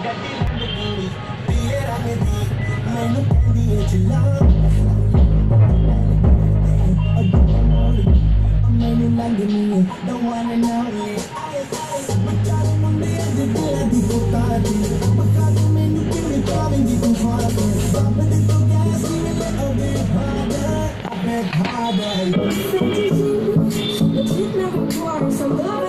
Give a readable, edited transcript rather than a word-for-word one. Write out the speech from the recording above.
The one and only. Magkano mo na yan, di pala di ko pati. Magkano may nipin ito, hindi ko father. But ito guys, give me a little bit harder. A bit harder. But you never want some love.